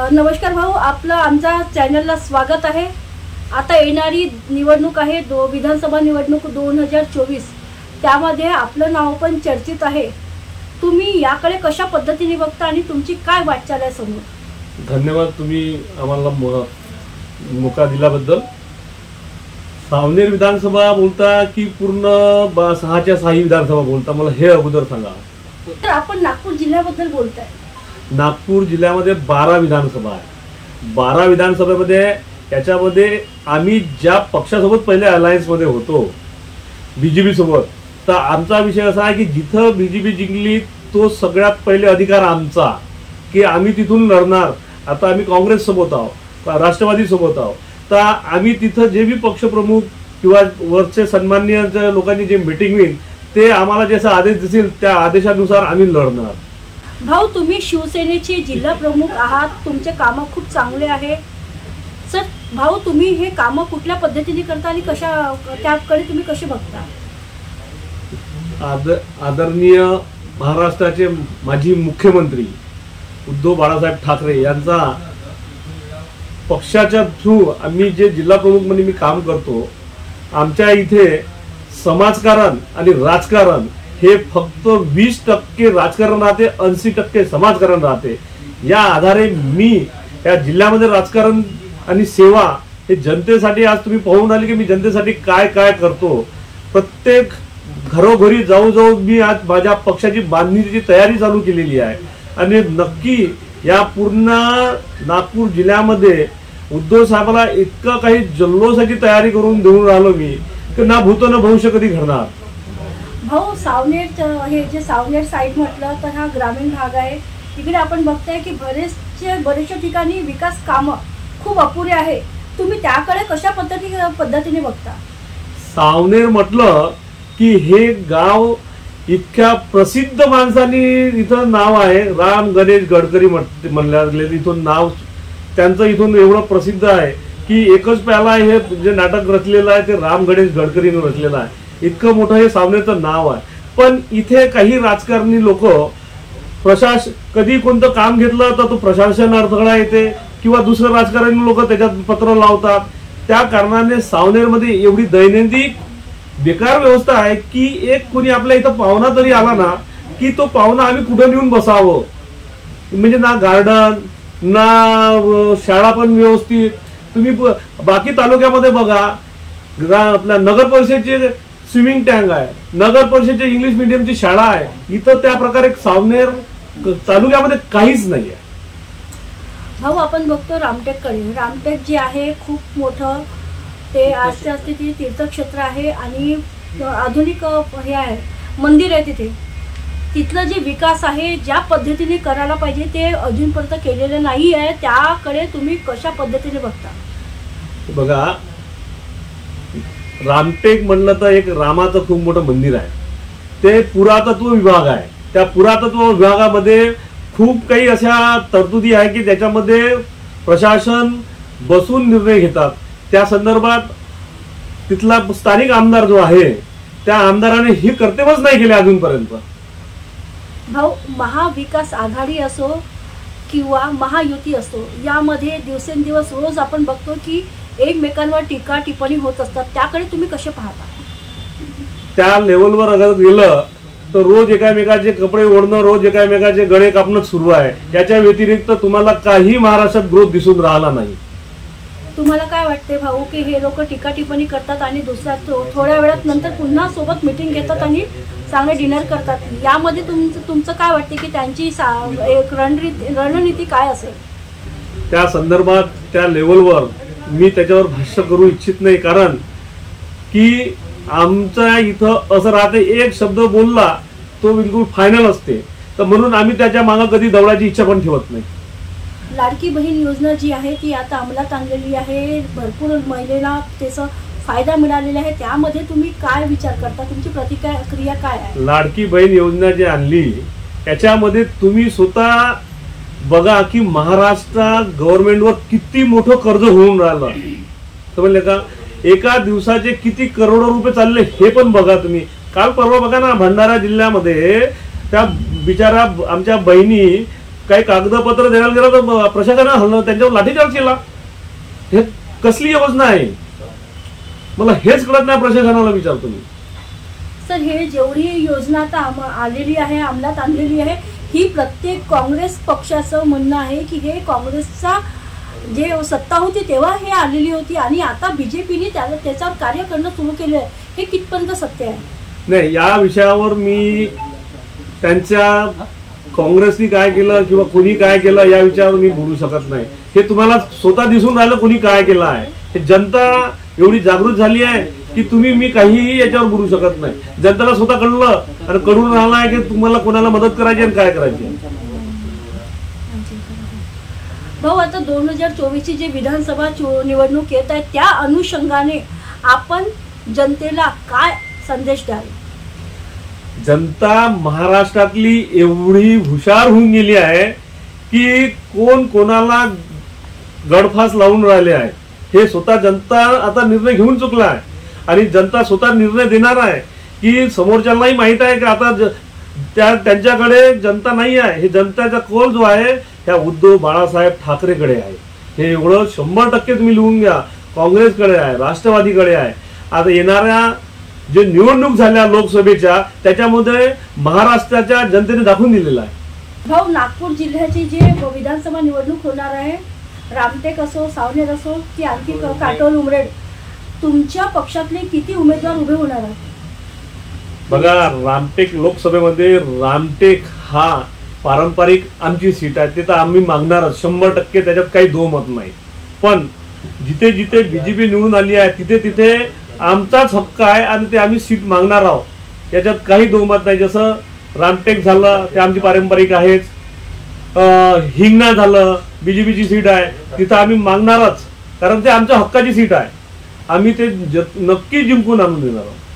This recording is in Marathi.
नमस्कार भाऊ, आपलं आमच्या चॅनलला स्वागत आहे। आता येणारी निवडणूक आहे विधानसभा निवडणूक 2024, त्यामध्ये आपलं नाव पण चर्चित आहे। तुम्ही याकडे कशा पद्धतीने बघता आणि तुमची काय वाटचाल आहे समोर? धन्यवाद, तुम्ही आम्हाला मोका दिल्याबद्दल। सावनेर विधानसभा बोलता की पूर्ण 6च्या 6 विधानसभा बोलता, मला हे अगोदर सांगा। तर आपण नागपूर जिल्ह्याबद्दल बोलताय। नागपूर जिल्ह्यामध्ये 12 विधानसभा आहे। 12 विधानसभेमध्ये याच्यामध्ये आम्ही ज्या पक्षासोबत पहिले अलायन्स मध्ये होतो बीजेपी सोबत, तर आमचा विषय असा आहे की जिथं बीजेपी जिंकली तो सगळ्यात पहिले अधिकार आमचा की आम्ही तिथून लढणार। आता आम्ही काँग्रेस सोबत आहोत, राष्ट्रवादी सोबत आहोत, तर आम्ही तिथं जे बी पक्षप्रमुख किंवा वरचे सन्माननीय लोकांनी जे मीटिंग होईल ते आम्हाला जसा आदेश देतील त्या आदेशानुसार आम्ही लढणार। भाऊ, तुम्ही शिवसेनेचे जिल्हा प्रमुख आहात, तुमचे काम खूप चांगले आहे। सर भाऊ, तुम्ही हे काम कुठल्या पद्धतीने करता आणि त्याकडे तुम्ही कसे बघता? आदरणीय महाराष्ट्राचे माजी मुख्यमंत्री उद्धव बाळासाहेब ठाकरे यांचा पक्षाच्या थ्रू आम्ही जे जिल्हा प्रमुख म्हणून मी काम करतो, आमच्या इथे समाजकारण आणि राजकारण हे फक्त 20% राजकारण राहते, 80% समाजकारण राहते। या आधारे मी या जिल्ह्यामध्ये राजकारण आणि सेवा हे जनतेसाठी, आज तुम्ही पाहून आले की मी जनतेसाठी काय काय करतो। प्रत्येक घरोघरी जाऊ मी आज माझ्या पक्षाची बांधणीची तयारी चालू केलेली आहे आणि नक्की या पूर्ण नागपूर जिल्ह्यामध्ये उद्धव साहेबाला इतकं काही जल्लोषाची तयारी करून देऊन राहिलो मी की ना भूत ना भविष्य कधी घडणार। भाऊ, सावनेर हे जे सावनेर साईड म्हटलं तर हा ग्रामीण भाग आहे। इकडे आपण बघताय की बरेचशा ठिकाणी विकास कामं खूप अपुरे आहे। तुम्ही त्याकडे कशा पद्धतीने बघता? सावनेर म्हटलं की हे गाव इतक्या प्रसिद्ध माणसांनी इथं नाव आहे, राम गणेश गडकरी म्हणले इथून नाव त्यांचं इथून एवढं प्रसिद्ध आहे की एकच प्याला हे जे नाटक रचलेलं आहे ते राम गणेश गडकरीने रचलेलं आहे। इतकं मोठं हे सावनेरचं नाव आहे। पण इथे काही राजकारणी लोक कधी कोणतं काम घेतलं तर तो प्रशासन अडथळा येते किंवा दुसरं राजकारणी लोक त्याच्यात पत्र लावतात। त्या कारणाने सावनेरमध्ये एवढी दैनंदिन बेकार व्यवस्था आहे की एक कोणी आपल्या इथं पाहुणा तरी आला ना की तो पाहुणा आम्ही कुठं नेऊन बसावं, म्हणजे ना गार्डन ना शाळा पण व्यवस्थित। तुम्ही बाकी तालुक्यामध्ये बघा, आपल्या नगर परिषदेचे स्विमिंग टँक आहे, नगर परिषदेची इंग्लिश मीडियमची शाळा आहे, इथं त्या प्रकारे सावनेर तालुक्यामध्ये काहीच नाही आहे। भाऊ, आपण बघतो रामटेककडे, रामटेक जे आहे खूप मोठं ते आजच्या स्थिती तीर्थक्षेत्र आहे आणि आधुनिक हे आहे, मंदिर आहे तिथे। तिथलं जे विकास आहे ज्या पद्धतीने करायला पाहिजे ते अजूनपर्यंत केलेलं नाही आहे, त्याकडे तुम्ही कशा पद्धतीने बघता? बघा, रामटेक म्हणलं तर एक रामाचं खूप मोठं मंदिर आहे, ते पुरातत्व विभाग आहे। त्या पुरातत्व विभागामध्ये खूप काही अशा तरतुदी आहे की त्याच्यामध्ये प्रशासन बसून निर्णय घेतात। त्या संदर्भात तिथला स्थानिक आमदार जो आहे त्या आमदाराने हे कर्तव्यच नाही केले अजूनपर्यंत। भाऊ, महाविकास आघाडी असो किंवा महायुती असो, यामध्ये दिवसेंदिवस रोज आपण बघतो की एकमेकांवर टीका टिप्पणी होत असतात, त्याकडे तुम्ही कसे पाहता? त्या लेवलवर अगर गेलं तर रोज एकामेकाचे कपडे ओढणं, रोज एकामेकाचे गळे कापणं सुरू आहे। याच्या व्यतिरिक्त तुम्हाला काही महाराष्ट्रात ग्रोथ दिसून राहिला नाही। तुम्हाला काय वाटते भाऊ की हे लोक टीका टिप्पणी करतात आणि दुसऱ्या थोड्या वेळात नंतर पुन्हा सोबत मीटिंग घेतात आणि चांगले डिनर करतात, यामध्ये तुमचं काय वाटते की त्यांची एक रणनीती काय असेल? त्या संदर्भात त्या लेवलवर मी त्याच्यावर भाष्य करू इच्छित नाही, कारण की आमच्या इथं असं राहते एक शब्द बोलला तो बिलकुल फायनल असते, तर म्हणून आम्ही त्याच्या मागे कधी दौडायची इच्छा पण ठेवत नाही। लाडकी बहीण योजना जी आहे ती आता अंमलात आणलेली आहे, भरपूर महिलेला त्याचा फायदा मिळालेला आहे, त्यामध्ये तुम्ही काय विचार करता? तुमची प्रतिक्रिया काय आहे? लाडकी बहीण योजना जी आणली त्याच्यामध्ये तुम्ही स्वतः बघा की महाराष्ट्र गव्हर्नमेंटवर किती मोठं कर्ज होऊन राहिलं, समजले का? एका दिवसाचे किती करोडो रुपये चालले हे पण बघा तुम्ही। काल परवा बघा ना, भंडारा जिल्ह्यामध्ये त्या बिचारा आमच्या बहिणी काही कागदपत्र द्यायला गेलं तर प्रशासनानं हल्ला त्यांच्यावर लाठीचार्ज केला. हे कसली योजना आहे मला हेच कळत नाही. प्रशासनाला विचारतो मी. सर हे जेवढी योजना आता आलेली आहे, अंमलात आणलेली आहे, ही प्रत्येक काँग्रेस पक्षाचं म्हणणं आहे की हे काँग्रेसचा जे सत्ता होती तेव्हा हे आलेली होती आणि आता बीजेपीने त्याच्यावर कार्य करणं सुरू केलं आहे. हे कितपर्यंत सत्य आहे? नाही, या विषयावर मी त्यांच्या काँग्रेसनी काय केलं किंवा कोणी काय केलं या विषयावर मी बोलू शकत नाही. हे तुम्हाला स्वतः दिसून राहिलं कोणी काय केलं आहे. हे जनता एवढी जागृत झाली आहे की तुम्ही मी काहीही याच्यावर बोलू शकत नाही. जनतेला स्वतः कळलं आणि कळून राहिलं आहे की तुम्हाला कोणाला मदत करायची आणि काय करायची. भाऊ आता 2024ची जी विधानसभा निवडणूक येत आहे त्या अनुषंगाने आपण जनतेला काय संदेश द्याल? जनता महाराष्ट्रातली एवढी हुशार होऊन गेली आहे की कोण कोणाला गडफास लावून राहिले आहे हे स्वतः जनता आता निर्णय घेऊन चुकला आहे. आणि जनता स्वतः निर्णय देणार आहे की समोरच्यालाही माहित आहे की आता त्यांच्याकडे जनता नाही आहे. हे जनतेचा कौल जो आहे ह्या उद्धव बाळासाहेब ठाकरेकडे आहे. हे एवढं 100% तुम्ही लिहून घ्या. काँग्रेसकडे आहे, राष्ट्रवादीकडे आहे. आता येणाऱ्या जे निवडणूक झाल्या लोकसभेच्या त्याच्यामध्ये महाराष्ट्राच्या जनतेने दाखवून दिलेला आहे. भाऊ नागपूर जिल्ह्याची जी विधानसभा निवडणूक होणार आहे, रामटेक असो, सावनेर असो की आणखी काटोल उमरेड, तुमच्या पक्षातले किती उमेदवार उभे होणार आहेत? बघा, रामटेक लोकसभेमध्ये रामटेक हा पारंपरिक आमची सीट आहे. ते तर आम्ही मागणारच 100%, त्याच्यात काही दोमत नाही. पण जिथे जिथे बीजेपी निवडून आली आहे तिथे तिथे आमचाच हक्क आहे आणि ते आम्ही सीट मागणार आहोत. याच्यात काही दोमत नाही. जसं रामटेक झालं ते आमची पारंपरिक आहेच. हिंगणा झालं बीजेपीची सीट आहे, तिथं आम्ही मागणारच, कारण ते आमच्या हक्काची सीट आहे. आम्ही ते नक्की जिंकून आणून देणार आहोत.